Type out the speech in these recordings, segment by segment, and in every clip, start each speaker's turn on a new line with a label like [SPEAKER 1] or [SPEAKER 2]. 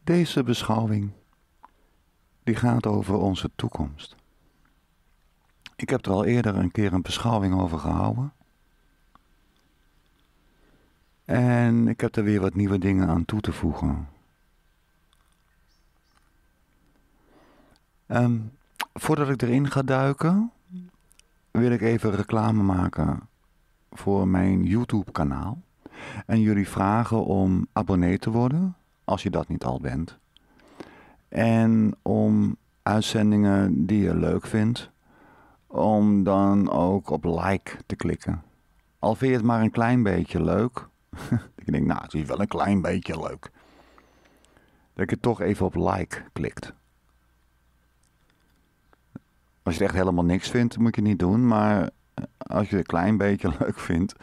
[SPEAKER 1] Deze beschouwing die gaat over onze toekomst. Ik heb er al eerder een keer een beschouwing over gehouden. En ik heb er weer wat nieuwe dingen aan toe te voegen. Voordat ik erin ga duiken, wil ik even reclame maken voor mijn YouTube-kanaal. En jullie vragen om abonnee te worden, als je dat niet al bent. En om uitzendingen die je leuk vindt, om dan ook op like te klikken. Al vind je het maar een klein beetje leuk. Ik denk, nou, het is wel een klein beetje leuk. Dat je toch even op like klikt. Als je het echt helemaal niks vindt, moet je het niet doen. Maar als je het een klein beetje leuk vindt,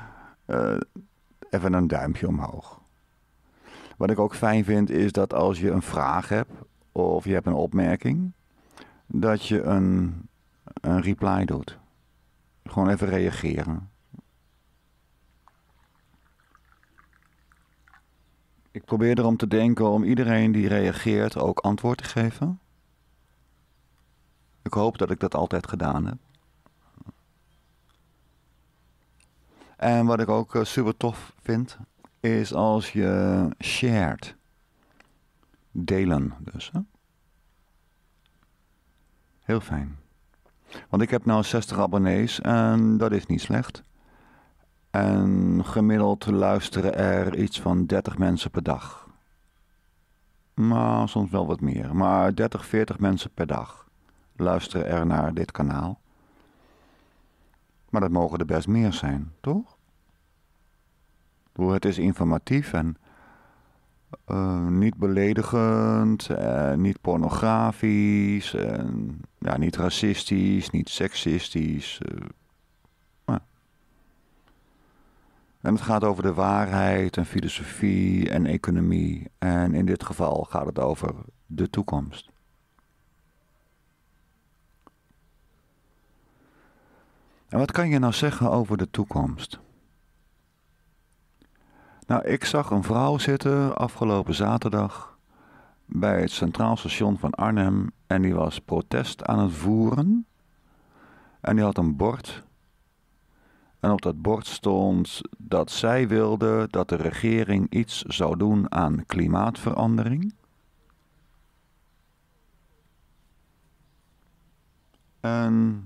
[SPEAKER 1] even een duimpje omhoog. Wat ik ook fijn vind, is dat als je een vraag hebt, of je hebt een opmerking, dat je een reply doet. Gewoon even reageren. Ik probeer erom te denken om iedereen die reageert ook antwoord te geven. Ik hoop dat ik dat altijd gedaan heb. En wat ik ook super tof vind, is als je shared. Delen dus. Hè? Heel fijn. Want ik heb nou 60 abonnees en dat is niet slecht. En gemiddeld luisteren er iets van 30 mensen per dag. Maar soms wel wat meer. Maar 30, 40 mensen per dag luisteren er naar dit kanaal. Maar dat mogen er best meer zijn, toch? Het is informatief en niet beledigend, niet pornografisch, niet racistisch, niet seksistisch. En het gaat over de waarheid en filosofie en economie. En in dit geval gaat het over de toekomst. En wat kan je nou zeggen over de toekomst? Nou, ik zag een vrouw zitten afgelopen zaterdag bij het Centraal Station van Arnhem en die was protest aan het voeren. En die had een bord. En op dat bord stond dat zij wilde dat de regering iets zou doen aan klimaatverandering. En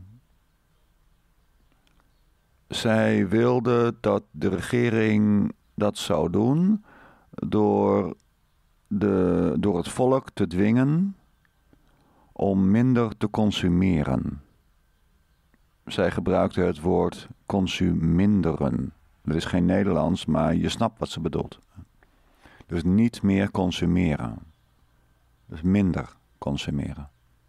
[SPEAKER 1] zij wilde dat de regering dat zou doen door het volk te dwingen om minder te consumeren. Zij gebruikte het woord consuminderen. Dat is geen Nederlands, maar je snapt wat ze bedoelt. Dus niet meer consumeren. Dus minder consumeren.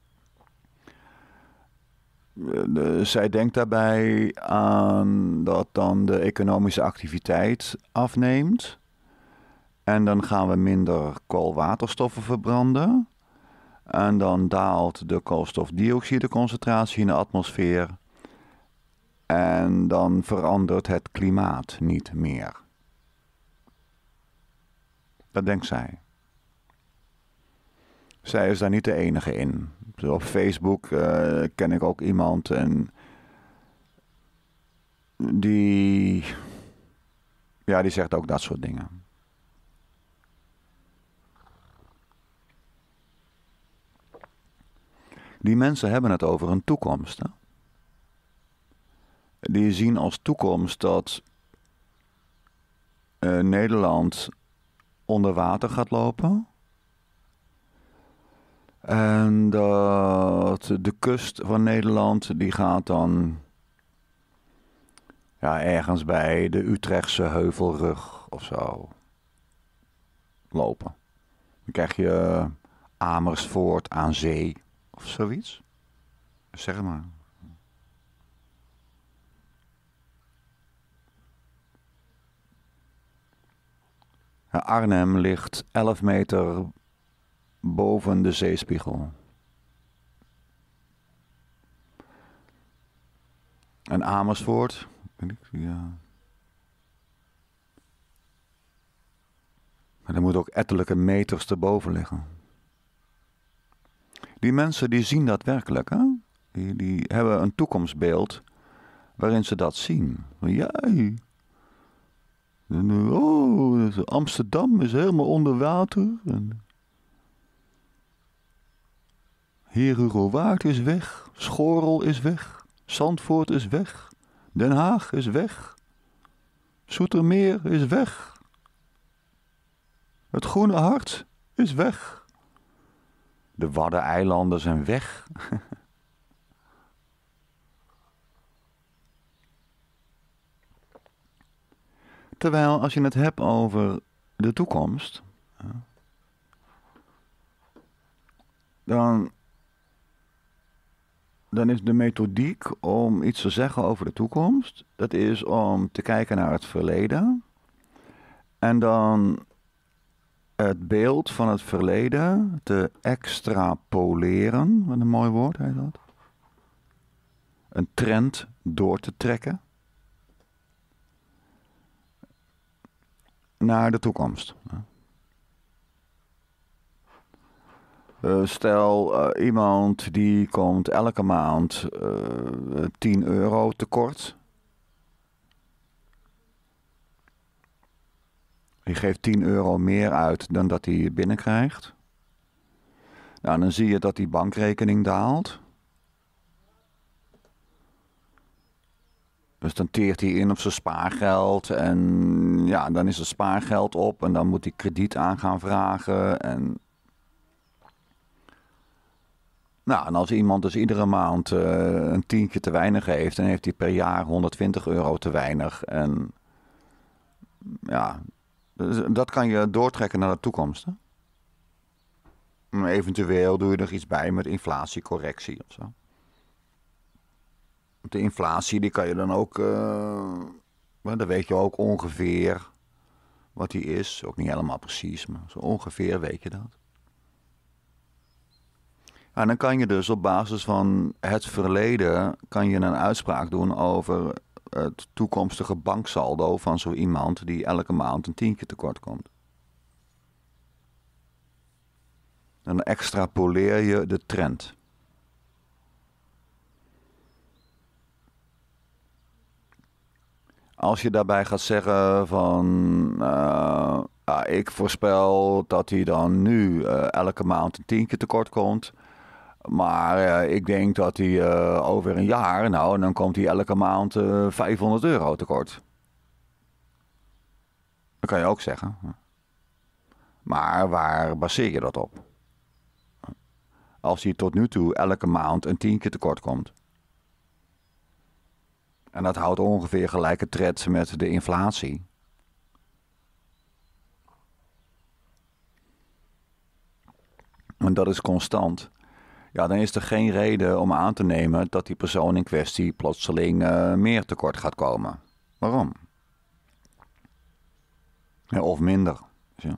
[SPEAKER 1] Zij denkt daarbij aan dat dan de economische activiteit afneemt. En dan gaan we minder koolwaterstoffen verbranden. En dan daalt de koolstofdioxideconcentratie in de atmosfeer. En dan verandert het klimaat niet meer. Dat denkt zij. Zij is daar niet de enige in. Op Facebook ken ik ook iemand en die zegt ook dat soort dingen. Die mensen hebben het over een toekomst. Hè? Die zien als toekomst dat Nederland onder water gaat lopen. En dat de kust van Nederland, die gaat dan ergens bij de Utrechtse Heuvelrug of zo lopen. Dan krijg je Amersfoort aan zee of zoiets. Zeg maar. Arnhem ligt 11 meter boven de zeespiegel. En Amersfoort, weet ik, En er moet ook ettelijke meters erboven liggen. Die mensen die zien dat werkelijk, hè? Die hebben een toekomstbeeld waarin ze dat zien. Jij. Oh, Amsterdam is helemaal onder water. Herugowaard is weg. Schorel is weg. Zandvoort is weg. Den Haag is weg. Zoetermeer is weg. Het Groene Hart is weg. De Waddeneilanden zijn weg. Terwijl als je het hebt over de toekomst, dan is de methodiek om iets te zeggen over de toekomst, dat is om te kijken naar het verleden en dan het beeld van het verleden te extrapoleren, wat een mooi woord heet dat. Een trend door te trekken naar de toekomst. Stel, iemand die komt elke maand 10 euro tekort. Die geeft 10 euro meer uit dan dat hij binnenkrijgt. Nou, dan zie je dat die bankrekening daalt. Dus dan teert hij in op zijn spaargeld en ja, dan is het spaargeld op en dan moet hij krediet aan gaan vragen. En als iemand dus iedere maand een tientje te weinig heeft, dan heeft hij per jaar 120 euro te weinig. En ja, dus dat kan je doortrekken naar de toekomst. Hè? Eventueel doe je er iets bij met inflatiecorrectie of zo. De inflatie, die kan je dan ook, dan weet je ook ongeveer wat die is. Ook niet helemaal precies, maar zo ongeveer weet je dat. En dan kan je dus op basis van het verleden, kan je een uitspraak doen over het toekomstige banksaldo van zo iemand die elke maand een tientje tekort komt. Dan extrapoleer je de trend. Als je daarbij gaat zeggen van, ik voorspel dat hij dan nu elke maand een tientje tekort komt. Maar ik denk dat hij over een jaar, dan komt hij elke maand 500 euro tekort. Dat kan je ook zeggen. Maar waar baseer je dat op? Als hij tot nu toe elke maand een tientje tekort komt. En dat houdt ongeveer gelijke tred met de inflatie. En dat is constant. Ja, dan is er geen reden om aan te nemen dat die persoon in kwestie plotseling meer tekort gaat komen. Waarom? Ja, of minder. Ja.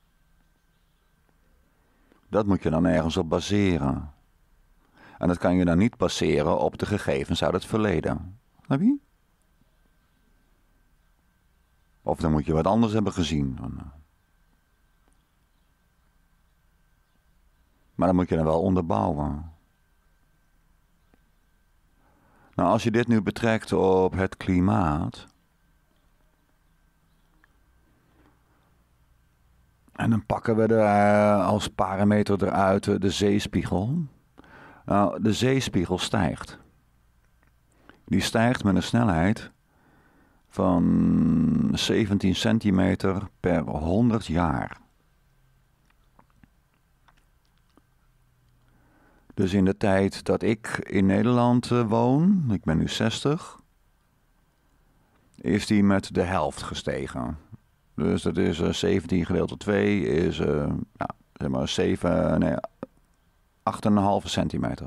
[SPEAKER 1] Dat moet je dan ergens op baseren. En dat kan je dan niet baseren op de gegevens uit het verleden. Snap je? Of dan moet je wat anders hebben gezien. Maar dan moet je dan wel onderbouwen. Nou, als je dit nu betrekt op het klimaat. En dan pakken we er als parameter eruit de zeespiegel. Nou, de zeespiegel stijgt. Die stijgt met een snelheid van 17 centimeter per 100 jaar. Dus in de tijd dat ik in Nederland woon, ik ben nu 60, is die met de helft gestegen. Dus dat is 17 gedeeld door 2 is zeg maar 8,5 centimeter.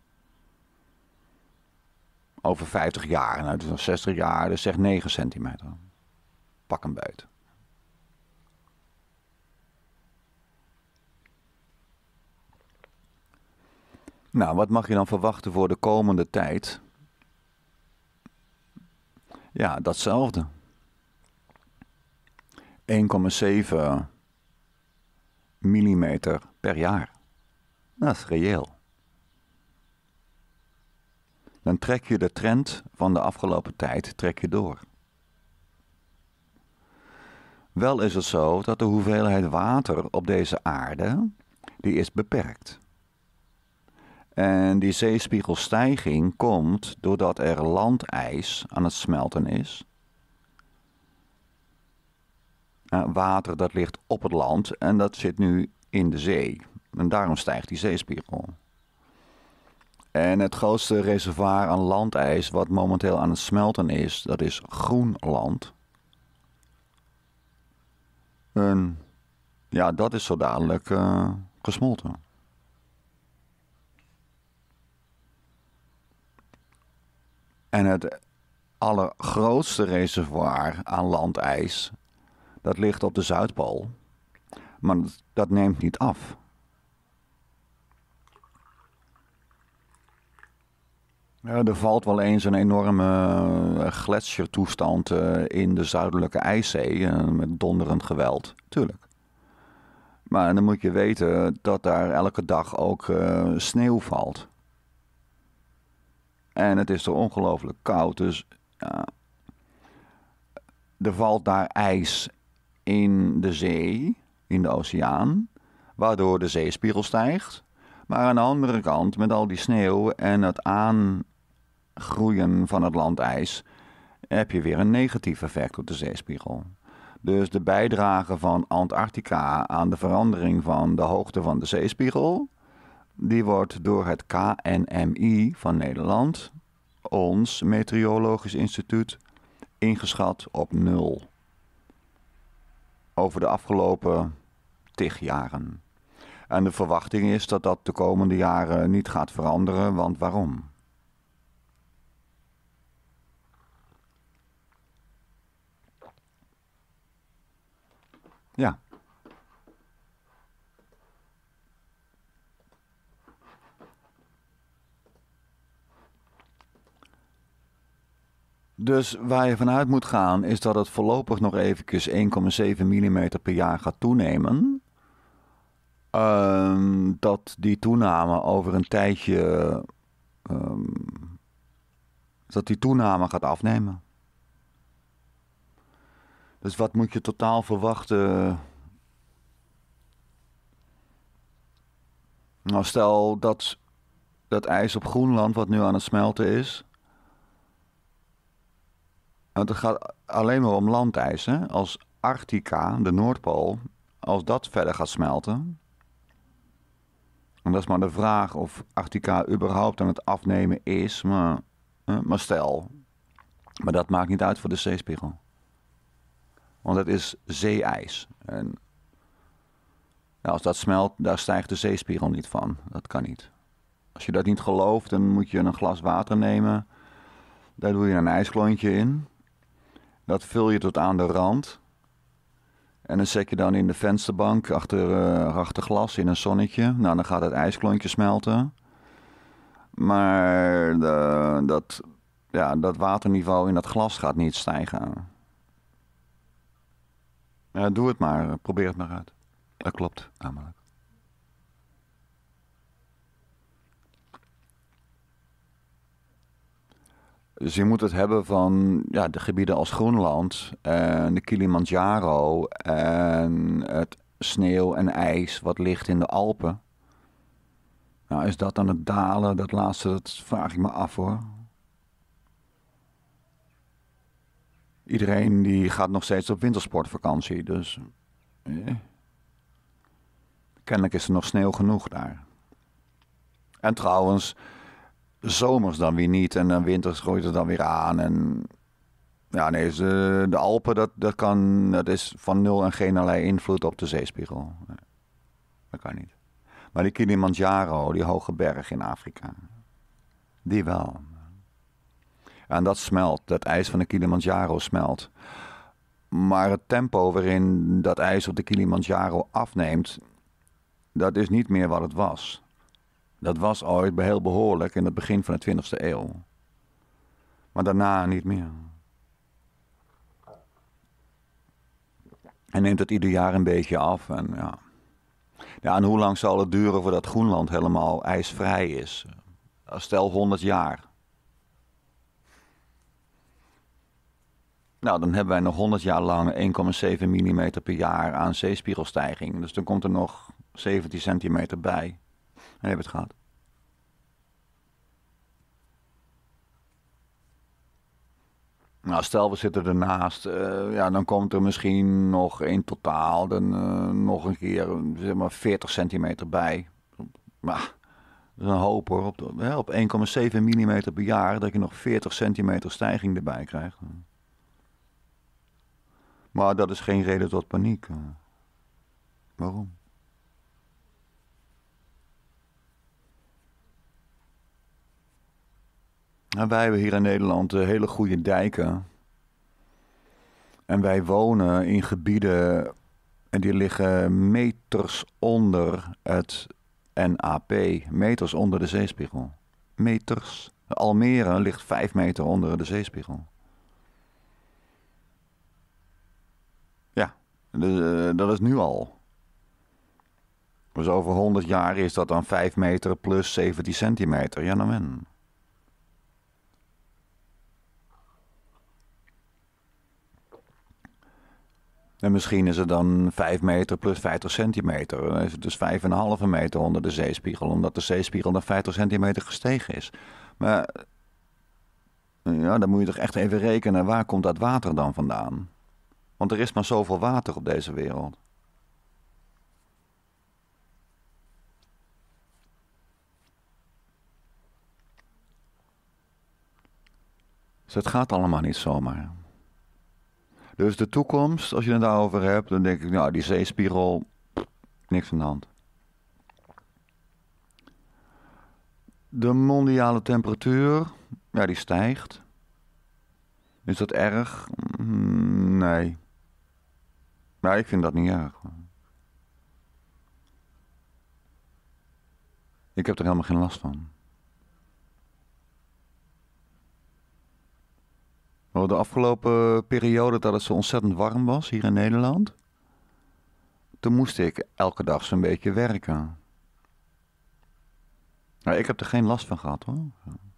[SPEAKER 1] Over 50 jaar, nou dus nog 60 jaar, dus zeg 9 centimeter. Pak een beet. Nou, wat mag je dan verwachten voor de komende tijd? Ja, datzelfde. 1,7 millimeter per jaar. Dat is reëel. Dan trek je de trend van de afgelopen tijd door. Wel is het zo dat de hoeveelheid water op deze aarde, die is beperkt. En die zeespiegelstijging komt doordat er landijs aan het smelten is. Water dat ligt op het land en dat zit nu in de zee. En daarom stijgt die zeespiegel. En het grootste reservoir aan landijs wat momenteel aan het smelten is, dat is Groenland. En ja, dat is zo dadelijk gesmolten. En het allergrootste reservoir aan landijs, dat ligt op de Zuidpool. Maar dat neemt niet af. Ja, er valt wel eens een enorme gletsjertoestand in de Zuidelijke IJszee met donderend geweld, tuurlijk. Maar dan moet je weten dat daar elke dag ook sneeuw valt. En het is er ongelooflijk koud, dus er valt daar ijs in de zee, in de oceaan, waardoor de zeespiegel stijgt. Maar aan de andere kant, met al die sneeuw en het aangroeien van het landijs, heb je weer een negatief effect op de zeespiegel. Dus de bijdrage van Antarctica aan de verandering van de hoogte van de zeespiegel, die wordt door het KNMI van Nederland, ons Meteorologisch Instituut, ingeschat op 0. Over de afgelopen 10 jaren. En de verwachting is dat dat de komende jaren niet gaat veranderen, want waarom? Ja. Dus waar je vanuit moet gaan is dat het voorlopig nog eventjes 1,7 mm per jaar gaat toenemen. Dat die toename over een tijdje dat die toename gaat afnemen. Dus wat moet je totaal verwachten? Nou, stel dat ijs op Groenland, wat nu aan het smelten is. Want het gaat alleen maar om landijs. Hè? Als Arctica, de Noordpool, als dat verder gaat smelten. En dat is maar de vraag of Arctica überhaupt aan het afnemen is. Maar stel. Maar dat maakt niet uit voor de zeespiegel. Want het is zeeijs. En als dat smelt, daar stijgt de zeespiegel niet van. Dat kan niet. Als je dat niet gelooft, dan moet je een glas water nemen. Daar doe je een ijsklontje in. Dat vul je tot aan de rand. En dan zet je dan in de vensterbank achter glas in een zonnetje. Nou, dan gaat het ijsklontje smelten. Maar dat waterniveau in dat glas gaat niet stijgen. Ja, doe het maar. Probeer het maar uit. Dat klopt namelijk. Dus je moet het hebben van de gebieden als Groenland en de Kilimanjaro en het sneeuw en ijs wat ligt in de Alpen. Nou, is dat aan het dalen? Dat laatste, dat vraag ik me af hoor. Iedereen die gaat nog steeds op wintersportvakantie, dus kennelijk is er nog sneeuw genoeg daar. En trouwens, zomers dan weer niet en dan winters gooit het dan weer aan. En ja, nee, de Alpen, dat is van nul en geen allerlei invloed op de zeespiegel. Nee, dat kan niet. Maar die Kilimanjaro, die hoge berg in Afrika, die wel. En dat smelt, dat ijs van de Kilimanjaro smelt. Maar het tempo waarin dat ijs op de Kilimanjaro afneemt, dat is niet meer wat het was. Dat was ooit heel behoorlijk in het begin van de 20e eeuw. Maar daarna niet meer. En neemt het ieder jaar een beetje af. En ja. Ja, en hoe lang zal het duren voordat Groenland helemaal ijsvrij is? Stel 100 jaar. Nou, dan hebben wij nog 100 jaar lang 1,7 millimeter per jaar aan zeespiegelstijging. Dus dan komt er nog 17 centimeter bij. En dan heb je het gehad. Nou, stel we zitten ernaast, ja, dan komt er misschien nog in totaal dan, nog een keer zeg maar 40 centimeter bij. Maar dat is een hoop hoor, op 1,7 millimeter per jaar dat je nog 40 centimeter stijging erbij krijgt. Maar dat is geen reden tot paniek. Waarom? Nou, wij hebben hier in Nederland hele goede dijken. En wij wonen in gebieden en die liggen meters onder het NAP. Meters onder de zeespiegel. Meters. Almere ligt 5 meter onder de zeespiegel. Ja, dat is nu al. Dus over 100 jaar is dat dan 5 meter plus 17 centimeter. Ja, nou men. En misschien is het dan 5 meter plus 50 centimeter. Dan is het dus 5,5 meter onder de zeespiegel. Omdat de zeespiegel dan 50 centimeter gestegen is. Maar ja, dan moet je toch echt even rekenen. Waar komt dat water dan vandaan? Want er is maar zoveel water op deze wereld. Dus het gaat allemaal niet zomaar. Dus de toekomst, als je het daarover hebt, dan denk ik, nou, die zeespiegel, niks aan de hand. De mondiale temperatuur, ja, die stijgt. Is dat erg? Nee. Nee, ik vind dat niet erg. Ik heb er helemaal geen last van. De afgelopen periode dat het zo ontzettend warm was hier in Nederland, toen moest ik elke dag zo'n beetje werken. Nou, ik heb er geen last van gehad hoor.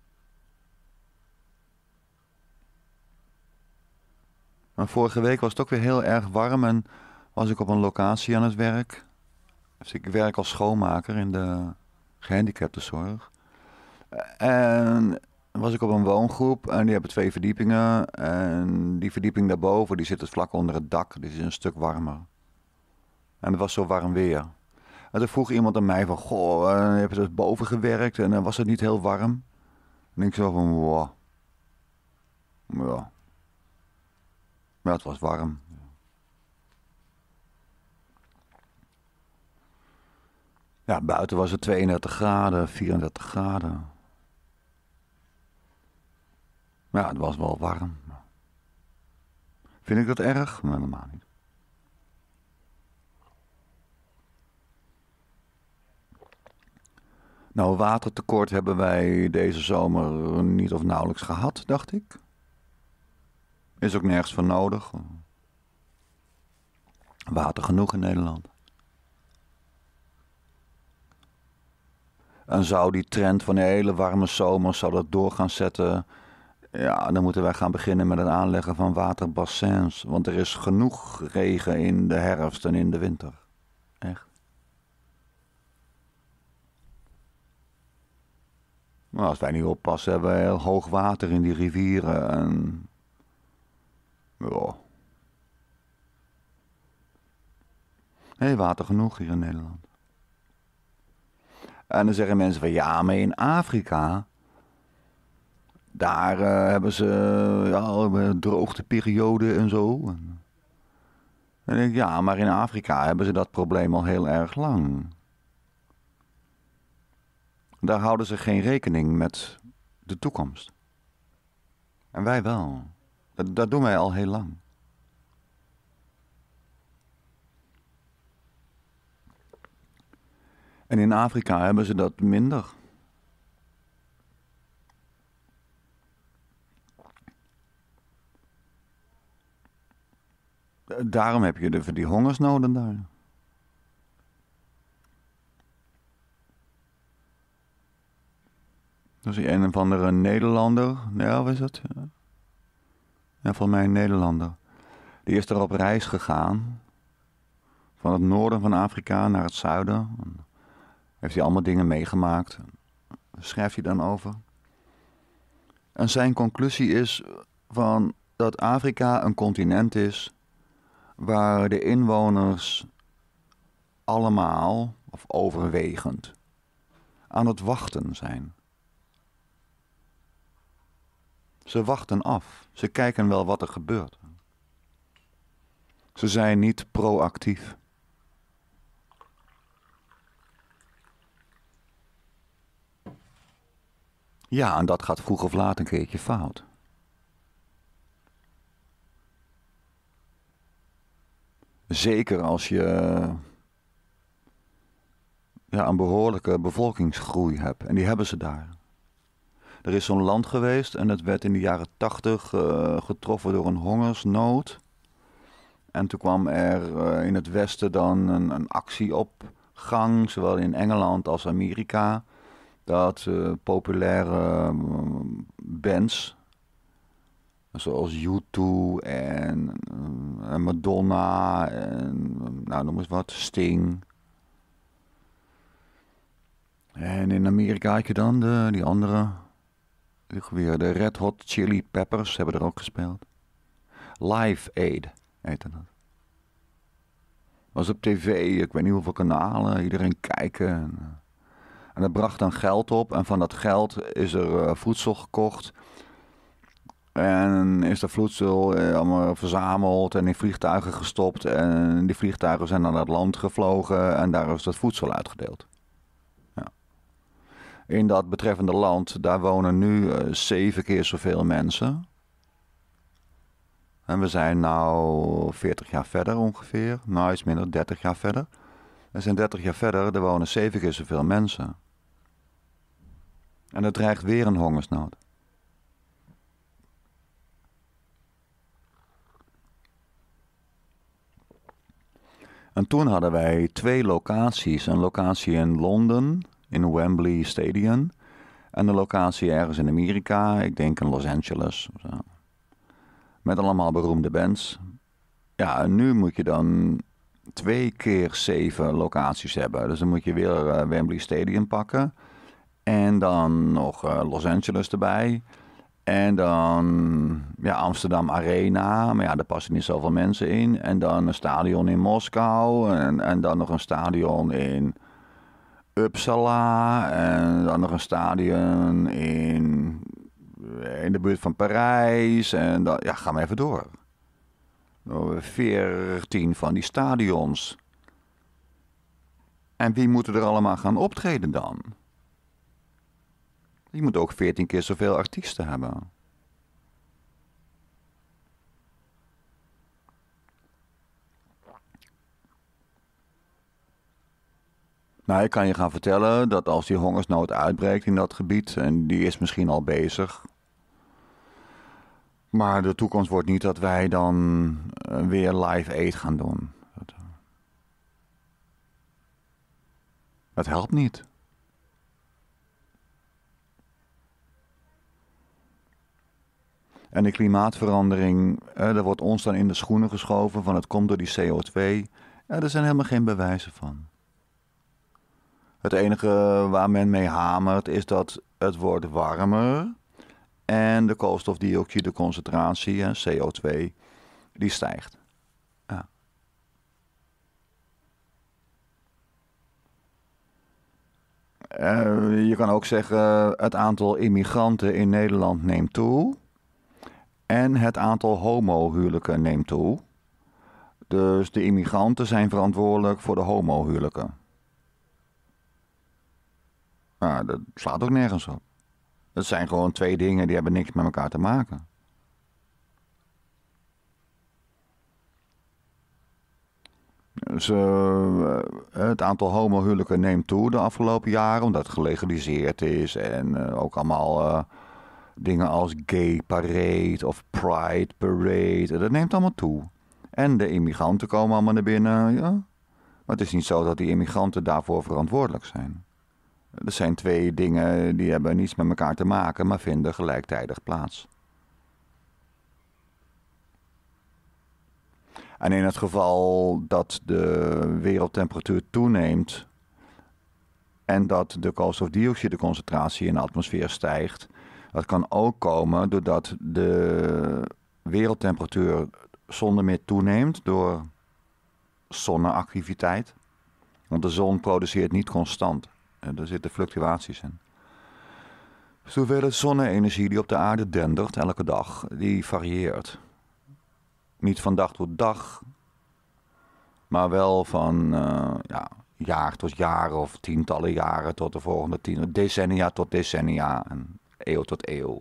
[SPEAKER 1] Maar vorige week was het ook weer heel erg warm en was ik op een locatie aan het werk. Dus ik werk als schoonmaker in de gehandicaptenzorg. En was ik op een woongroep en die hebben 2 verdiepingen. En die verdieping daarboven die zit dus vlak onder het dak. Die is een stuk warmer. En het was zo warm weer. En toen vroeg iemand aan mij van, goh, heb je dus boven gewerkt en was het niet heel warm? En ik zo van, wow. Ja. Maar het was warm. Ja, buiten was het 32 graden, 34 graden. Ja, het was wel warm. Vind ik dat erg? Nee, helemaal niet. Nou, watertekort hebben wij deze zomer niet of nauwelijks gehad, dacht ik. Is ook nergens voor nodig. Water genoeg in Nederland. En zou die trend van de hele warme zomer, zou dat door gaan zetten? Ja, dan moeten wij gaan beginnen met het aanleggen van waterbassins. Want er is genoeg regen in de herfst en in de winter. Echt. Maar als wij niet oppassen, hebben we heel hoog water in die rivieren. En ja. Nee, water genoeg hier in Nederland. En dan zeggen mensen van ja, maar in Afrika, daar hebben ze ja, een droogteperiode en zo. En dan denk ik, ja, maar in Afrika hebben ze dat probleem al heel erg lang. Daar houden ze geen rekening met de toekomst. En wij wel. Dat doen wij al heel lang. En in Afrika hebben ze dat minder. Daarom heb je die hongersnoden daar. Dus een of andere Nederlander. Ja, wat is het? Ja, van mij een Nederlander. Die is er op reis gegaan. Van het noorden van Afrika naar het zuiden. Heeft hij allemaal dingen meegemaakt. Daar schrijft hij dan over. En zijn conclusie is van dat Afrika een continent is waar de inwoners allemaal, of overwegend, aan het wachten zijn. Ze wachten af. Ze kijken wel wat er gebeurt. Ze zijn niet proactief. Ja, en dat gaat vroeg of laat een keertje fout. Zeker als je een behoorlijke bevolkingsgroei hebt. En die hebben ze daar. Er is zo'n land geweest en het werd in de jaren 80 getroffen door een hongersnood. En toen kwam er in het westen dan een actie op gang, zowel in Engeland als Amerika. Dat populaire bands, zoals U2 en Madonna en nou noem eens wat, Sting. En in Amerika had je dan die andere, weer de Red Hot Chili Peppers hebben er ook gespeeld. Live Aid heette dat. Was op tv, ik weet niet hoeveel kanalen, iedereen kijken. En dat bracht dan geld op en van dat geld is er voedsel gekocht. En is dat voedsel allemaal verzameld en in vliegtuigen gestopt. En die vliegtuigen zijn naar dat land gevlogen en daar is dat voedsel uitgedeeld. Ja. In dat betreffende land, daar wonen nu 7 keer zoveel mensen. En we zijn nou 40 jaar verder ongeveer. Nou, iets minder, 30 jaar verder. We zijn 30 jaar verder, er wonen 7 keer zoveel mensen. En er dreigt weer een hongersnood. En toen hadden wij 2 locaties. Een locatie in Londen, in Wembley Stadium. En een locatie ergens in Amerika, ik denk in Los Angeles. Of zo. Met allemaal beroemde bands. Ja, en nu moet je dan 2 keer 7 locaties hebben. Dus dan moet je weer Wembley Stadium pakken. En dan nog Los Angeles erbij. En dan Amsterdam Arena. Maar ja, daar passen niet zoveel mensen in. En dan een stadion in Moskou. En dan nog een stadion in Uppsala. En dan nog een stadion in de buurt van Parijs. En dan, ga maar even door. 14 van die stadions. En wie moeten er allemaal gaan optreden dan? Je moet ook 14 keer zoveel artiesten hebben. Nou, ik kan je gaan vertellen dat als die hongersnood uitbreekt in dat gebied, en die is misschien al bezig. Maar de toekomst wordt niet dat wij dan weer Live Aid gaan doen. Dat helpt niet. En de klimaatverandering, daar wordt ons dan in de schoenen geschoven van het komt door die CO2. Er zijn helemaal geen bewijzen van. Het enige waar men mee hamert is dat het wordt warmer en de koolstofdioxideconcentratie, CO2, die stijgt. Ja. Je kan ook zeggen het aantal immigranten in Nederland neemt toe. En het aantal homohuwelijken neemt toe. Dus de immigranten zijn verantwoordelijk voor de homohuwelijken. Nou, dat slaat ook nergens op. Dat zijn gewoon 2 dingen die hebben niks met elkaar te maken. Dus het aantal homohuwelijken neemt toe de afgelopen jaren, omdat het gelegaliseerd is en ook allemaal dingen als gay parade of pride parade, dat neemt allemaal toe. En de immigranten komen allemaal naar binnen, ja. Maar het is niet zo dat die immigranten daarvoor verantwoordelijk zijn. Er zijn twee dingen die hebben niets met elkaar te maken, maar vinden gelijktijdig plaats. En in het geval dat de wereldtemperatuur toeneemt en dat de koolstofdioxideconcentratie in de atmosfeer stijgt, dat kan ook komen doordat de wereldtemperatuur zonder meer toeneemt door zonneactiviteit. Want de zon produceert niet constant. Er zitten fluctuaties in. Dus de hoeveelheid zonne-energie die op de aarde dendert elke dag, die varieert. Niet van dag tot dag, maar wel van jaar tot jaar of tientallen jaren tot de volgende decennia tot decennia en eeuw tot eeuw.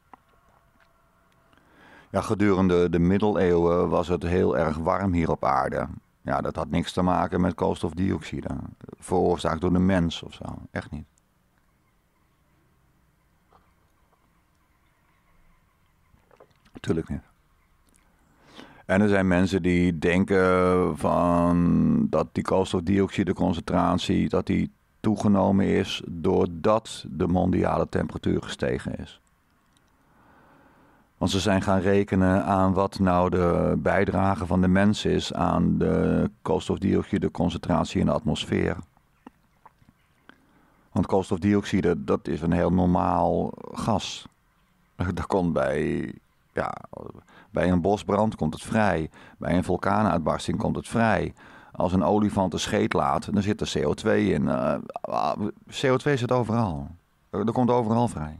[SPEAKER 1] Ja, gedurende de middeleeuwen was het heel erg warm hier op aarde. Ja, dat had niks te maken met koolstofdioxide. Veroorzaakt door de mens of zo. Echt niet. Tuurlijk niet. En er zijn mensen die denken van dat die koolstofdioxideconcentratie dat die toegenomen is doordat de mondiale temperatuur gestegen is. Want ze zijn gaan rekenen aan wat nou de bijdrage van de mens is aan de koolstofdioxideconcentratie in de atmosfeer. Want koolstofdioxide, dat is een heel normaal gas. Dat komt bij een bosbrand komt het vrij. Bij een vulkaanuitbarsting komt het vrij. Als een olifant een scheet laat, dan zit er CO2 in. CO2 zit overal. Dat komt overal vrij.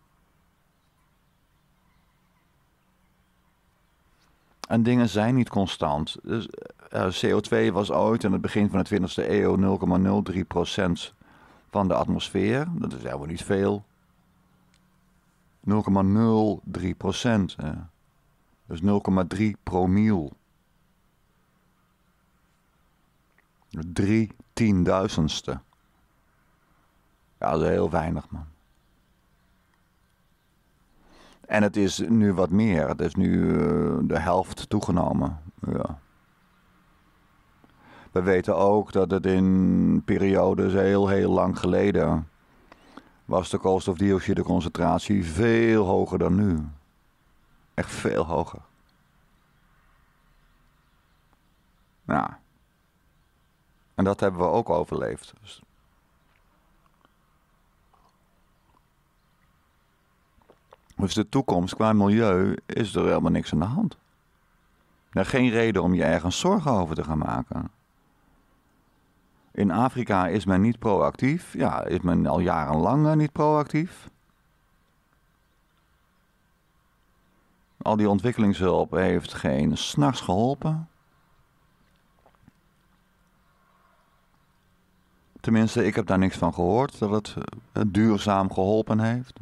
[SPEAKER 1] En dingen zijn niet constant. Dus, CO2 was ooit in het begin van de 20e eeuw 0,03% van de atmosfeer. Dat is helemaal niet veel. 0,03%. Dus 0,3 promiel. 3 tienduizendste. Ja, dat is heel weinig, man. En het is nu wat meer. Het is nu de helft toegenomen. Ja. We weten ook dat het in periodes heel lang geleden was de koolstofdioxideconcentratie veel hoger dan nu. Echt veel hoger. Ja. En dat hebben we ook overleefd. Dus de toekomst qua milieu is er helemaal niks aan de hand. Er is geen reden om je ergens zorgen over te gaan maken. In Afrika is men niet proactief. Ja, is men al jarenlang niet proactief. Al die ontwikkelingshulp heeft geen s'nachts geholpen. Tenminste, ik heb daar niks van gehoord dat het duurzaam geholpen heeft.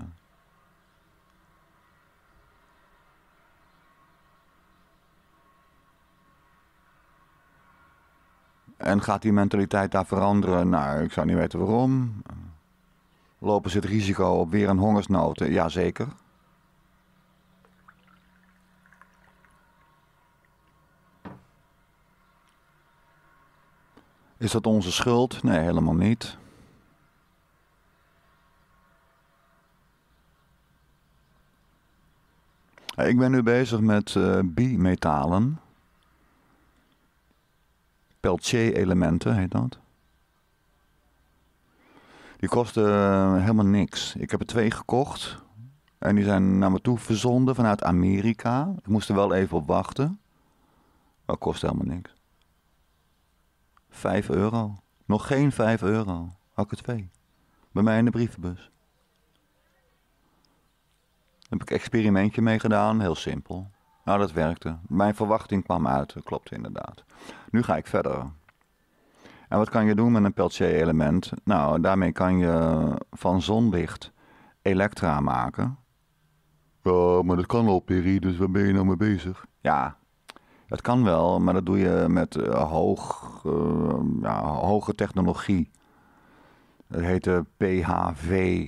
[SPEAKER 1] En gaat die mentaliteit daar veranderen? Nou, ik zou niet weten waarom. Lopen ze het risico op weer een hongersnood? Jazeker. Is dat onze schuld? Nee, helemaal niet. Ik ben nu bezig met bimetalen. Peltier-elementen heet dat. Die kosten helemaal niks. Ik heb er 2 gekocht. En die zijn naar me toe verzonden vanuit Amerika. Ik moest er wel even op wachten. Maar dat kost helemaal niks. 5 euro. Nog geen 5 euro. Had ik er 2. Bij mij in de brievenbus. Daar heb ik een experimentje mee gedaan. Heel simpel. Nou, dat werkte. Mijn verwachting kwam uit. Dat klopt inderdaad. Nu ga ik verder. En wat kan je doen met een Peltier-element? Nou, daarmee kan je van zonlicht elektra maken. Ja, maar dat kan al, Perry, dus waar ben je nou mee bezig? Ja, dat kan wel, maar dat doe je met hoge technologie. Dat heet de PHV,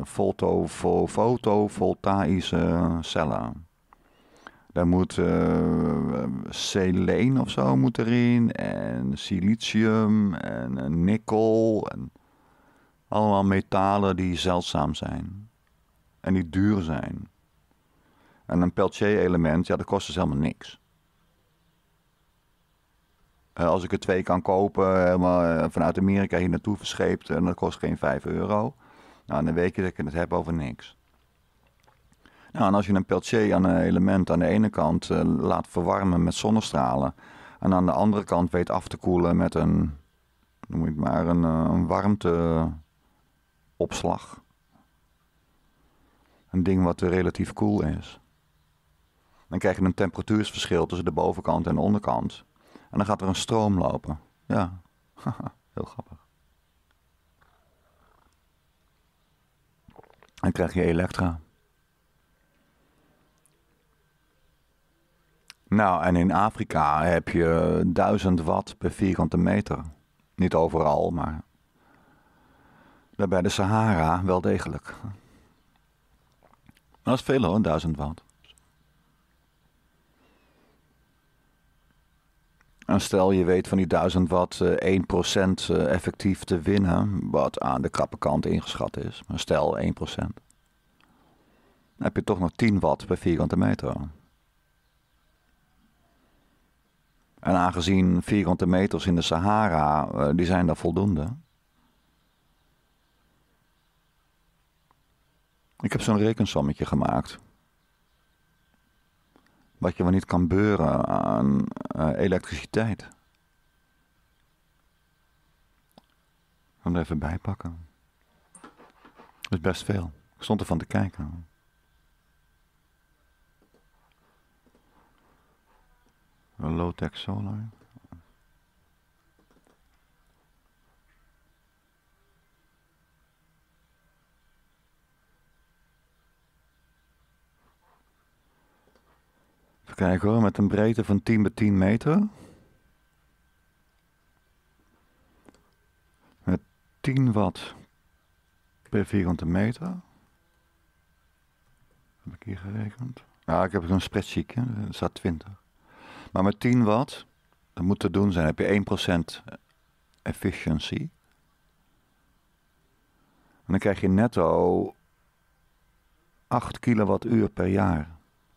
[SPEAKER 1] fotovoltaïsche cellen. Daar moet seleen of zo moet erin en silicium en nikkel. En Allemaal metalen die zeldzaam zijn. En die duur zijn. En een Peltier-element, ja, dat kost dus helemaal niks. Als ik er 2 kan kopen, helemaal vanuit Amerika hier naartoe verscheept, en dat kost geen €5. Nou, dan weet je dat ik het heb over niks. Nou, en als je een Peltier aan een element aan de ene kant laat verwarmen met zonnestralen, en aan de andere kant weet af te koelen met een, noem je het maar, een warmteopslag. Een ding wat relatief koel is. Dan krijg je een temperatuursverschil tussen de bovenkant en de onderkant. En dan gaat er een stroom lopen. Ja, heel grappig. Dan krijg je elektra. Nou, en in Afrika heb je 1000 watt per vierkante meter. Niet overal, maar daar bij de Sahara wel degelijk. Dat is veel hoor, 1000 watt. En stel je weet van die 1000 watt 1% effectief te winnen, wat aan de krappe kant ingeschat is. Maar stel 1%. Dan heb je toch nog 10 watt per vierkante meter. En aangezien vierkante meters in de Sahara, die zijn daar voldoende. Ik heb zo'n rekensommetje gemaakt. Wat je wel niet kan beuren aan elektriciteit. Ik ga hem er even bij pakken. Dat is best veel. Ik stond ervan te kijken. Een low-tech solar. Even kijken hoor, met een breedte van 10 bij 10 meter. Met 10 watt per vierkante meter. Heb ik hier gerekend? Ja, ik heb een spreadsheetje, er staat 20. Maar met 10 watt, dat moet te doen zijn, heb je 1% efficiency. En dan krijg je netto 8 kilowattuur per jaar.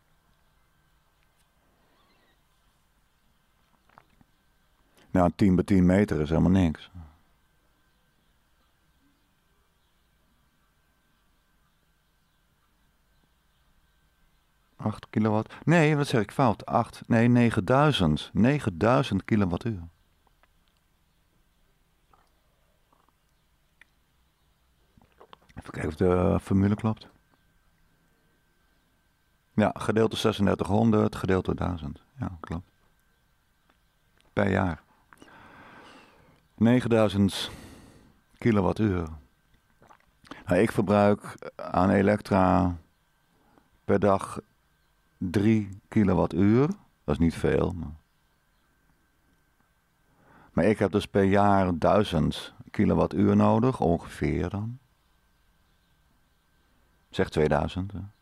[SPEAKER 1] Nou, 10 bij 10 meter is helemaal niks. Acht kilowatt. Nee, wat zeg ik fout? 9000. 9000 kilowattuur. Even kijken of de formule klopt. Ja, gedeeld door 3600, gedeeld door 1000. Ja, klopt. Per jaar. 9000 kilowattuur. Nou, ik verbruik aan elektra per dag 3 kilowattuur. Dat is niet veel. Maar ik heb dus per jaar 1000 kilowattuur nodig, ongeveer dan. Zeg 2000. Hè.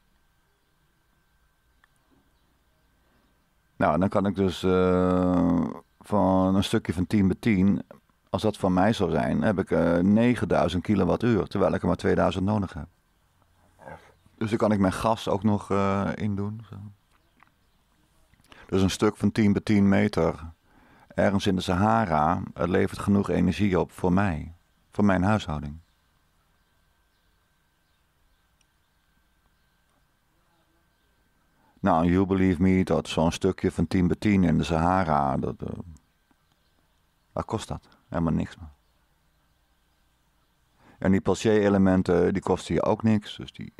[SPEAKER 1] Nou, dan kan ik dus van een stukje van 10 bij 10, als dat van mij zou zijn, heb ik 9000 kilowattuur, terwijl ik er maar 2000 nodig heb. Dus dan kan ik mijn gas ook nog in doen. Zo. Dus een stuk van 10 bij 10 meter, ergens in de Sahara, het levert genoeg energie op voor mij, voor mijn huishouding. Nou, you believe me, dat zo'n stukje van 10 bij 10 in de Sahara, wat kost dat? Helemaal niks meer. En die Peltier-elementen, die kosten je ook niks, dus die...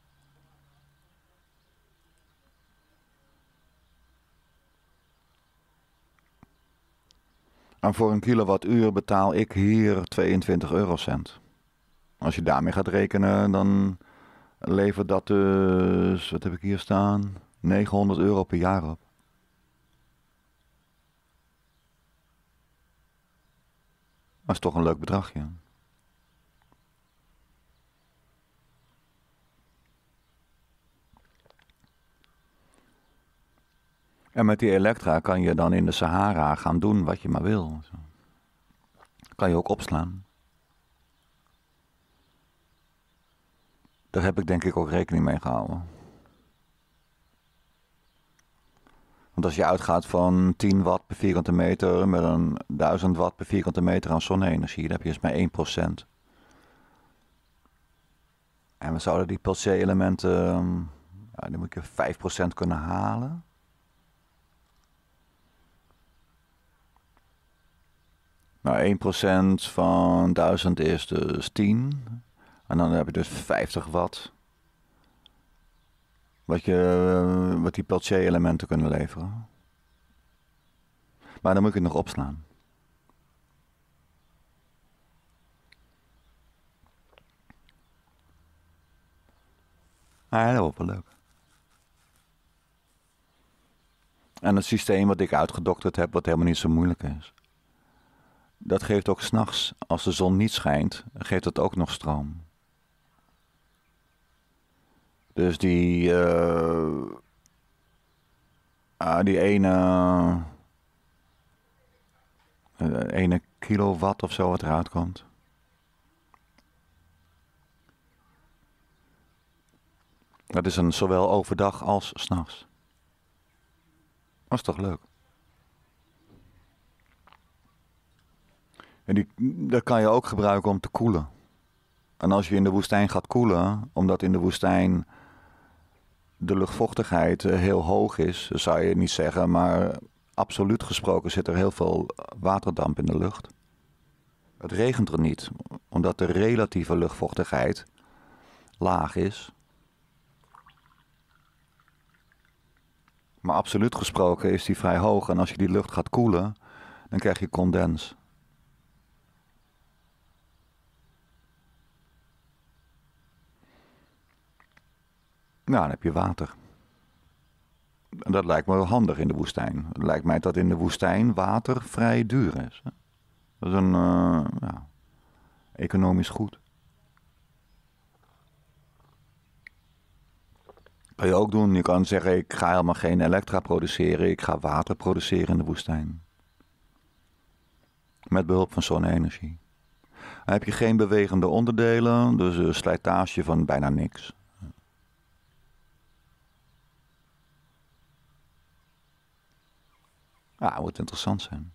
[SPEAKER 1] En voor een kilowattuur betaal ik hier 22 eurocent. Als je daarmee gaat rekenen, dan levert dat dus, wat heb ik hier staan, 900 euro per jaar op. Dat is toch een leuk bedragje. En met die elektra kan je dan in de Sahara gaan doen wat je maar wil. Kan je ook opslaan. Daar heb ik denk ik ook rekening mee gehouden. Want als je uitgaat van 10 watt per vierkante meter met een 1000 watt per vierkante meter aan zonne-energie, dan heb je dus maar 1%. En we zouden die Peltier-elementen, die moet je 5% kunnen halen. Nou, 1% van 1000 is dus 10. En dan heb je dus 50 watt. Wat die Peltier-elementen kunnen leveren. Maar dan moet ik het nog opslaan. Ja, dat wordt wel leuk. En het systeem wat ik uitgedokterd heb, wat helemaal niet zo moeilijk is. Dat geeft ook 's nachts, als de zon niet schijnt, geeft het ook nog stroom. Dus die ene kilowatt of zo wat eruit komt. Dat is zowel overdag als 's nachts. Dat is toch leuk? En dat kan je ook gebruiken om te koelen. En als je in de woestijn gaat koelen, omdat in de woestijn de luchtvochtigheid heel hoog is, zou je niet zeggen, maar absoluut gesproken zit er heel veel waterdamp in de lucht. Het regent er niet, omdat de relatieve luchtvochtigheid laag is. Maar absoluut gesproken is die vrij hoog en als je die lucht gaat koelen, dan krijg je condens. Nou, dan heb je water. En dat lijkt me wel handig in de woestijn. Het lijkt mij dat in de woestijn water vrij duur is. Dat is economisch goed. Kan je ook doen. Je kan zeggen, ik ga helemaal geen elektra produceren. Ik ga water produceren in de woestijn. Met behulp van zonne-energie. Dan heb je geen bewegende onderdelen. Dus een slijtage van bijna niks. Ja, het moet interessant zijn.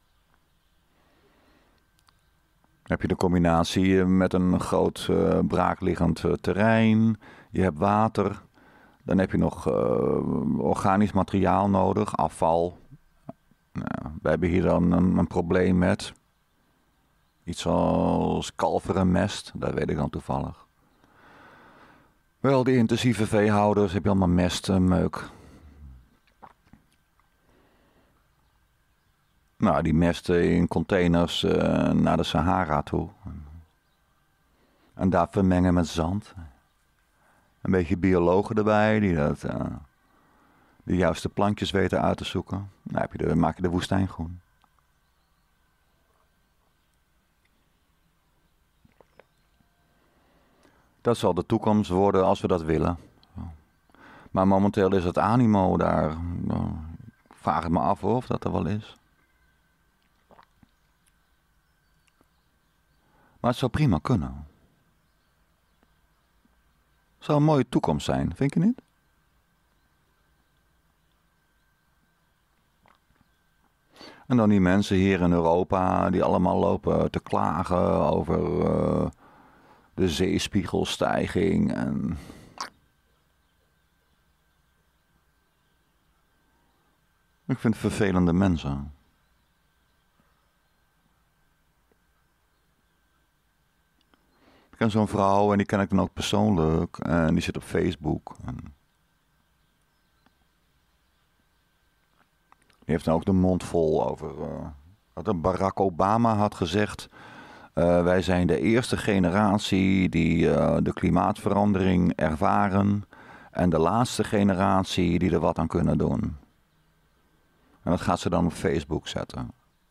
[SPEAKER 1] Dan heb je de combinatie met een groot braakliggend terrein. Je hebt water. Dan heb je nog organisch materiaal nodig, afval. Nou, we hebben hier dan een probleem met. Iets als kalverenmest, dat weet ik dan toevallig. Wel, die intensieve veehouders heb je allemaal mestmeuk. Nou, die mesten in containers naar de Sahara toe. En daar vermengen met zand. Een beetje biologen erbij die de juiste plantjes weten uit te zoeken. Dan maak je de woestijn groen. Dat zal de toekomst worden als we dat willen. Maar momenteel is het animo daar. Ik vraag het me af of dat er wel is. Maar het zou prima kunnen. Het zou een mooie toekomst zijn, vind je niet? En dan die mensen hier in Europa die allemaal lopen te klagen over de zeespiegelstijging en... Ik vind vervelende mensen. Ik ken zo'n vrouw en die ken ik dan ook persoonlijk en die zit op Facebook. En die heeft dan ook de mond vol over wat Barack Obama had gezegd. Wij zijn de eerste generatie die de klimaatverandering ervaren en de laatste generatie die er wat aan kunnen doen. En dat gaat ze dan op Facebook zetten.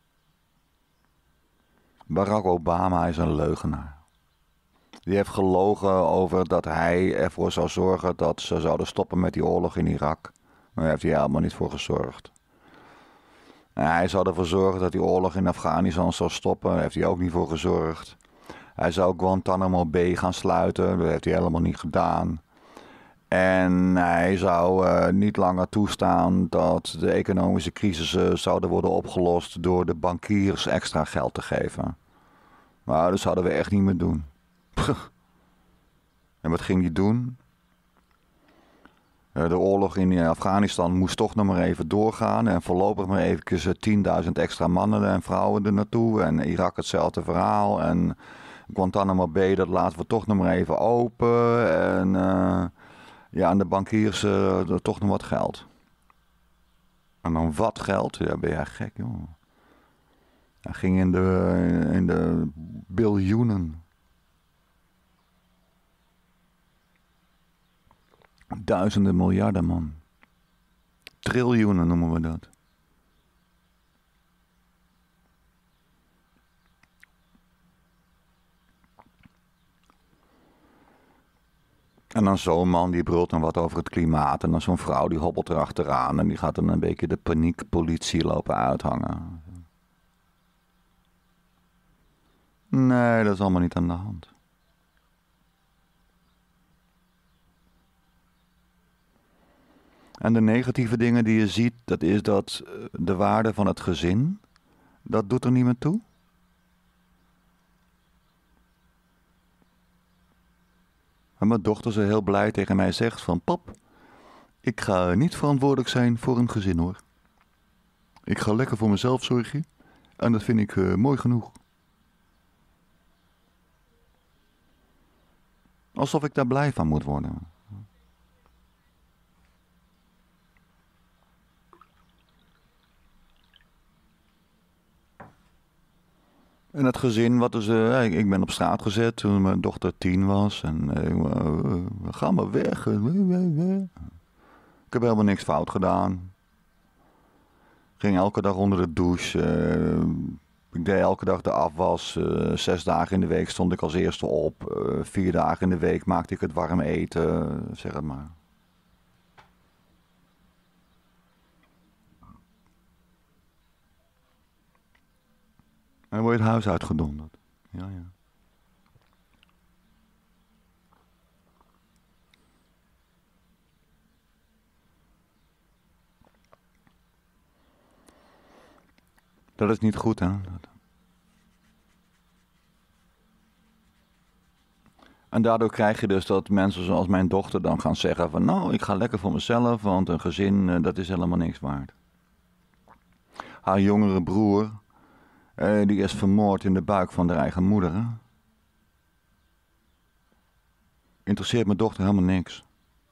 [SPEAKER 1] Barack Obama is een leugenaar. Die heeft gelogen over dat hij ervoor zou zorgen dat ze zouden stoppen met die oorlog in Irak. Maar daar heeft hij helemaal niet voor gezorgd. En hij zou ervoor zorgen dat die oorlog in Afghanistan zou stoppen. Daar heeft hij ook niet voor gezorgd. Hij zou Guantanamo Bay gaan sluiten. Dat heeft hij helemaal niet gedaan. En hij zou niet langer toestaan dat de economische crisissen zouden worden opgelost door de bankiers extra geld te geven. Nou, dat zouden we echt niet meer doen. En wat ging hij doen? De oorlog in Afghanistan moest toch nog maar even doorgaan. En voorlopig maar eventjes 10.000 extra mannen en vrouwen er naartoe. En Irak hetzelfde verhaal. En Guantanamo Bay, dat laten we toch nog maar even open. En en de bankiers toch nog wat geld. En dan wat geld? Ja, ben jij gek, joh. Hij ging in de biljoenen. Duizenden miljarden, man. Triljoenen noemen we dat. En dan zo'n man die brult dan wat over het klimaat. En dan zo'n vrouw die hobbelt erachteraan. En die gaat dan een beetje de paniekpolitie lopen uithangen. Nee, dat is allemaal niet aan de hand. En de negatieve dingen die je ziet, dat is dat de waarde van het gezin, dat doet er niet meer toe. En mijn dochter zo heel blij tegen mij zegt van, pap, ik ga niet verantwoordelijk zijn voor een gezin, hoor. Ik ga lekker voor mezelf zorgen en dat vind ik mooi genoeg. Alsof ik daar blij van moet worden. En het gezin, ik ben op straat gezet toen mijn dochter 10 was. En ga maar weg. Ik heb helemaal niks fout gedaan. Ging elke dag onder de douche. Ik deed elke dag de afwas. 6 dagen in de week stond ik als eerste op. 4 dagen in de week maakte ik het warm eten. Zeg het maar. En dan word je het huis uitgedonderd. Ja. Dat is niet goed, hè? En daardoor krijg je dus dat mensen zoals mijn dochter dan gaan zeggen van, nou, ik ga lekker voor mezelf, want een gezin, dat is helemaal niks waard. Haar jongere broer, die is vermoord in de buik van haar eigen moeder. Hè? Interesseert mijn dochter helemaal niks.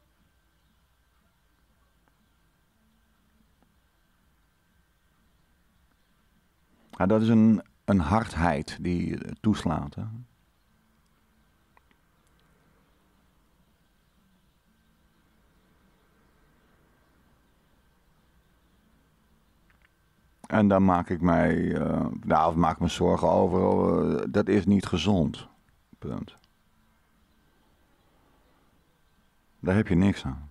[SPEAKER 1] Ja, dat is een hardheid die toeslaat. Hè? En daar maak ik maak me zorgen over. Dat is niet gezond. Punt. Daar heb je niks aan.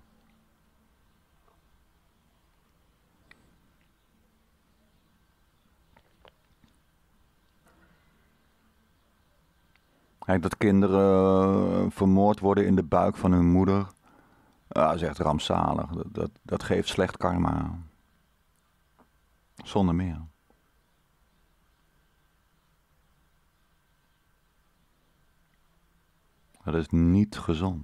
[SPEAKER 1] Kijk, dat kinderen vermoord worden in de buik van hun moeder. Dat is echt rampzalig. Dat geeft slecht karma. Zonder meer. Dat is niet gezond.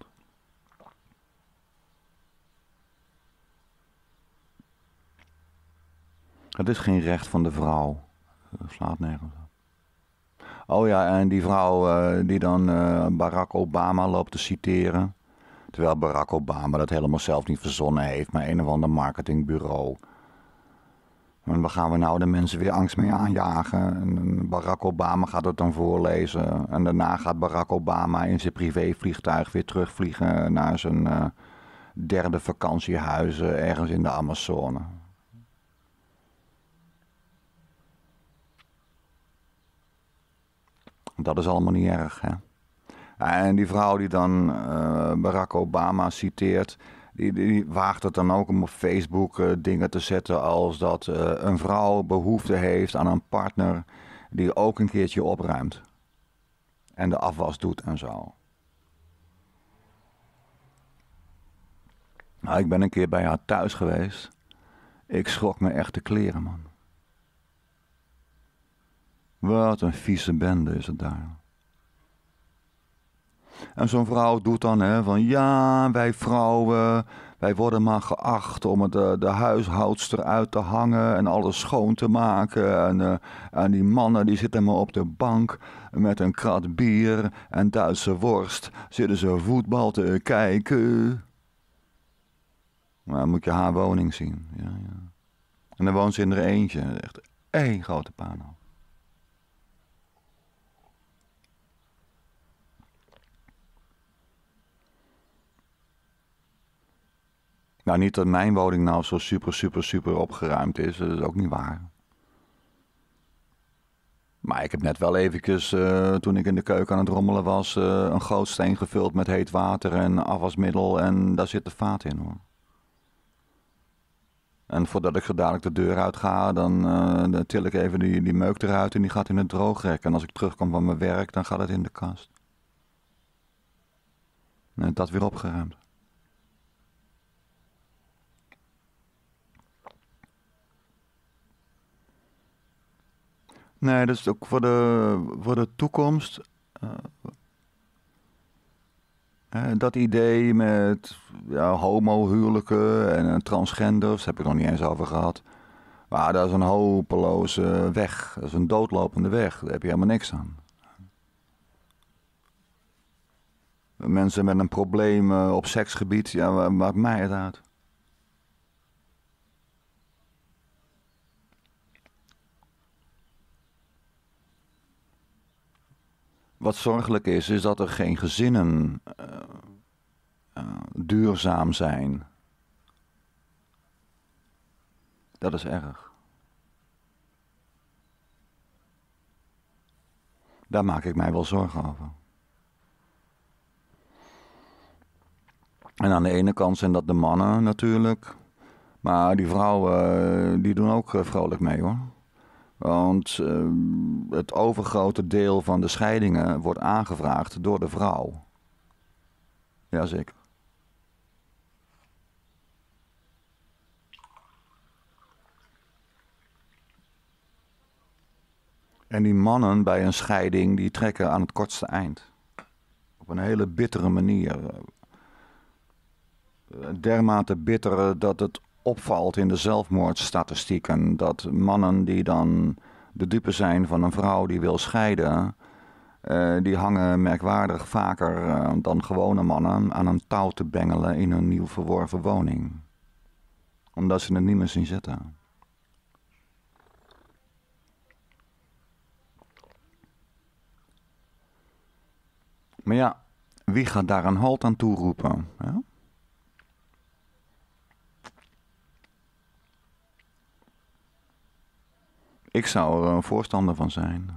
[SPEAKER 1] Het is geen recht van de vrouw. Dat slaat nergens op. Oh ja, en die vrouw die dan Barack Obama loopt te citeren. Terwijl Barack Obama dat helemaal zelf niet verzonnen heeft, maar een of ander marketingbureau. En waar gaan we nou de mensen weer angst mee aanjagen? En Barack Obama gaat het dan voorlezen. En daarna gaat Barack Obama in zijn privévliegtuig weer terugvliegen naar zijn derde vakantiehuis ergens in de Amazone. Dat is allemaal niet erg, hè? En die vrouw die dan Barack Obama citeert, die waagt het dan ook om op Facebook dingen te zetten als dat een vrouw behoefte heeft aan een partner die ook een keertje opruimt. En de afwas doet en zo. Nou, ik ben een keer bij haar thuis geweest. Ik schrok me echt de kleren, man. Wat een vieze bende is het daar. En zo'n vrouw doet dan van ja, wij vrouwen, wij worden maar geacht om de huishoudster uit te hangen en alles schoon te maken. En die mannen die zitten maar op de bank met een krat bier en Duitse worst. Zitten ze voetbal te kijken. Maar dan moet je haar woning zien. Ja, ja. En dan woont ze in er eentje. Echt één grote puinhoop. Nou, niet dat mijn woning nou zo super opgeruimd is. Dat is ook niet waar. Maar ik heb net wel eventjes, toen ik in de keuken aan het rommelen was, een gootsteen gevuld met heet water en afwasmiddel. En daar zit de vaat in, hoor. En voordat ik zo dadelijk de deur uit ga, dan til ik even die meuk eruit en die gaat in het droogrek. En als ik terugkom van mijn werk, dan gaat het in de kast. En dat weer opgeruimd. Nee, dat is ook voor de toekomst. Dat idee met homohuwelijken en transgenders, daar heb ik nog niet eens over gehad. Maar dat is een hopeloze weg. Dat is een doodlopende weg. Daar heb je helemaal niks aan. Mensen met een probleem op seksgebied, ja, maakt mij het uit. Wat zorgelijk is dat er geen gezinnen duurzaam zijn. Dat is erg. Daar maak ik mij wel zorgen over. En aan de ene kant zijn dat de mannen natuurlijk. Maar die vrouwen, die doen ook vrolijk mee, hoor. Want het overgrote deel van de scheidingen wordt aangevraagd door de vrouw. Jazeker. En die mannen bij een scheiding, die trekken aan het kortste eind. Op een hele bittere manier. Dermate bitter dat het opvalt in de zelfmoordstatistieken. Dat mannen die dan de dupe zijn van een vrouw die wil scheiden, die hangen merkwaardig vaker dan gewone mannen aan een touw te bengelen in hun nieuw verworven woning. Omdat ze het niet meer zien zitten. Maar ja, wie gaat daar een halt aan toeroepen? Ja? Ik zou er een voorstander van zijn.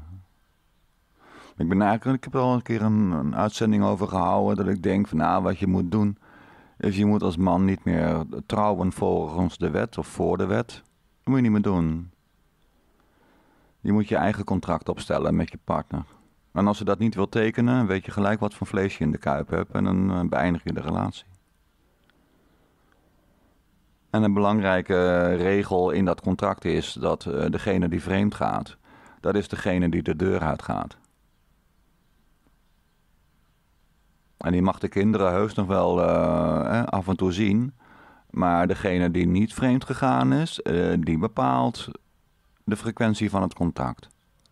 [SPEAKER 1] Ik heb er al een keer een uitzending over gehouden dat ik denk van nou, wat je moet doen is je moet als man niet meer trouwen volgens de wet of voor de wet. Dat moet je niet meer doen. Je moet je eigen contract opstellen met je partner. En als ze dat niet wil tekenen, weet je gelijk wat voor vlees je in de kuip hebt en dan beëindig je de relatie. En een belangrijke regel in dat contract is dat degene die vreemd gaat, dat is degene die de deur uitgaat. En die mag de kinderen heus nog wel af en toe zien. Maar degene die niet vreemd gegaan is, die bepaalt de frequentie van het contact.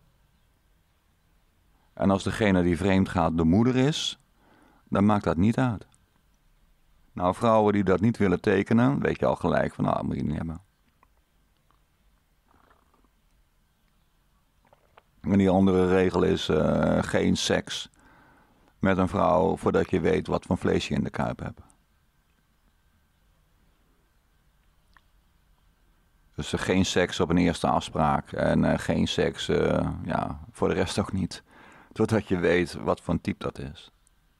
[SPEAKER 1] En als degene die vreemd gaat de moeder is, dan maakt dat niet uit. Nou, vrouwen die dat niet willen tekenen, weet je al gelijk van, nou, dat moet je niet hebben. En die andere regel is geen seks met een vrouw voordat je weet wat voor vlees je in de kuip hebt. Dus geen seks op een eerste afspraak en geen seks, voor de rest ook niet. Totdat je weet wat voor een type dat is.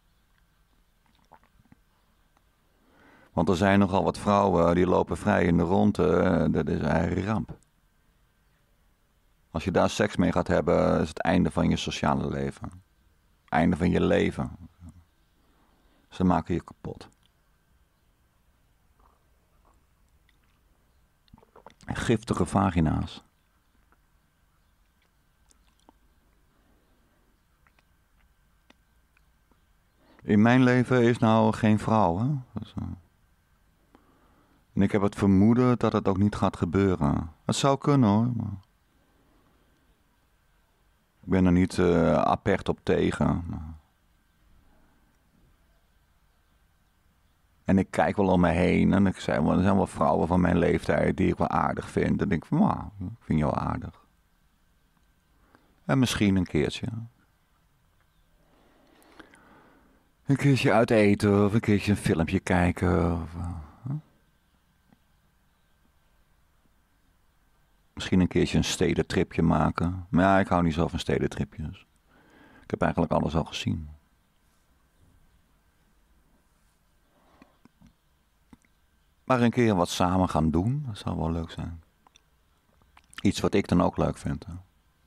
[SPEAKER 1] Want er zijn nogal wat vrouwen die lopen vrij in de ronde, dat is een ramp. Als je daar seks mee gaat hebben, is het einde van je sociale leven. Einde van je leven. Ze maken je kapot. Giftige vagina's. In mijn leven is nou geen vrouw, hè? Dus, en ik heb het vermoeden dat het ook niet gaat gebeuren. Het zou kunnen hoor. Maar ik ben er niet apert op tegen. Maar en ik kijk wel om me heen en er zijn wel vrouwen van mijn leeftijd die ik wel aardig vind. En dan denk ik van, nou, ik vind je wel aardig. En misschien een keertje. Een keertje uit eten of een keertje een filmpje kijken. Of, misschien een keertje een stedentripje maken. Maar ja, ik hou niet zo van stedentripjes. Ik heb eigenlijk alles al gezien. Maar een keer wat samen gaan doen, dat zou wel leuk zijn. Iets wat ik dan ook leuk vind. Hè.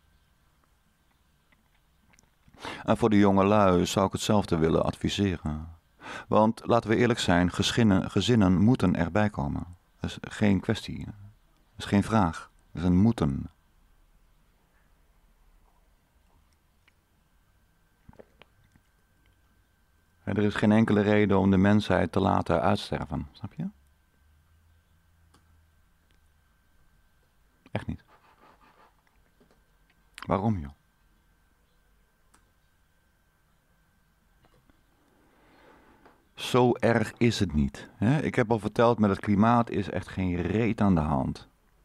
[SPEAKER 1] En voor de jonge lui zou ik hetzelfde willen adviseren. Want laten we eerlijk zijn, gezinnen moeten erbij komen. Dat is geen kwestie. Dat is geen vraag. Dat is een moeten. En er is geen enkele reden om de mensheid te laten uitsterven. Snap je? Echt niet. Waarom joh? Zo erg is het niet. Hè? Ik heb al verteld, met het klimaat is echt geen reet aan de hand.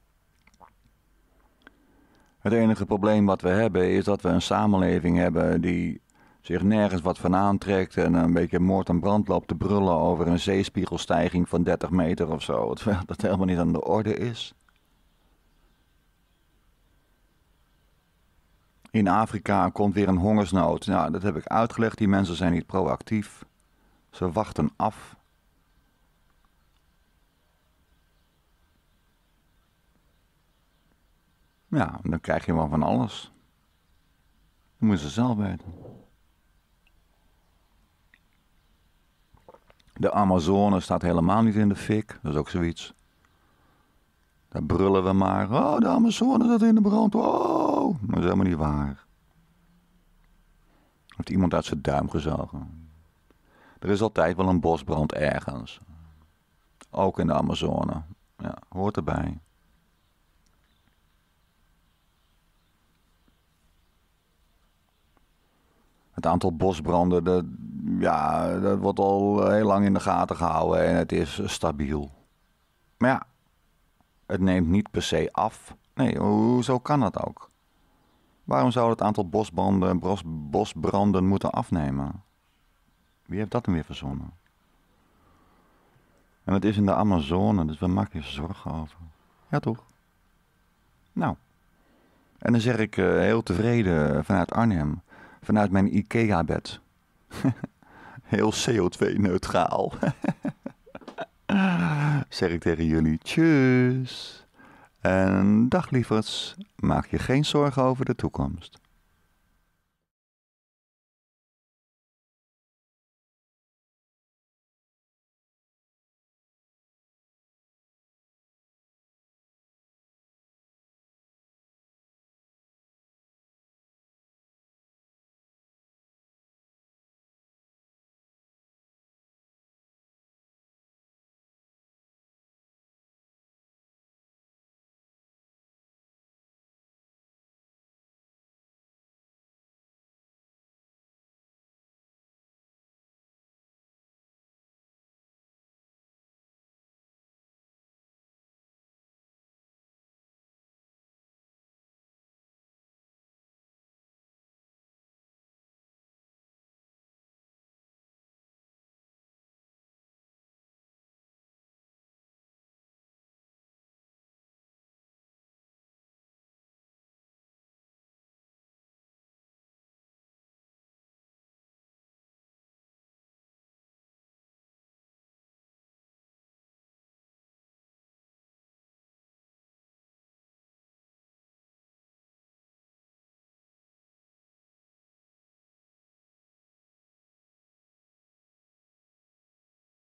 [SPEAKER 1] Het enige probleem wat we hebben is dat we een samenleving hebben die zich nergens wat van aantrekt en een beetje moord en brand loopt te brullen over een zeespiegelstijging van 30 meter of zo. Terwijl dat helemaal niet aan de orde is. In Afrika komt weer een hongersnood. Nou, dat heb ik uitgelegd. Die mensen zijn niet proactief. Ze wachten af. Ja, dan krijg je wel van alles. Dat moeten ze zelf weten. De Amazone staat helemaal niet in de fik. Dat is ook zoiets. Daar brullen we maar. Oh, de Amazone staat in de brand. Oh, maar dat is helemaal niet waar. Heeft iemand uit zijn duim gezogen. Er is altijd wel een bosbrand ergens. Ook in de Amazone. Ja, hoort erbij. Het aantal bosbranden, dat wordt al heel lang in de gaten gehouden en het is stabiel. Maar ja, het neemt niet per se af. Nee, hoezo kan dat ook? Waarom zou het aantal bosbranden moeten afnemen? Wie heeft dat dan weer verzonnen? En het is in de Amazone, dus we maken je zorgen over. Ja toch? Nou, en dan zeg ik heel tevreden vanuit Arnhem, vanuit mijn IKEA-bed. Heel CO2-neutraal. Zeg ik tegen jullie, tjus. En dag lieverds, maak je geen zorgen over de toekomst.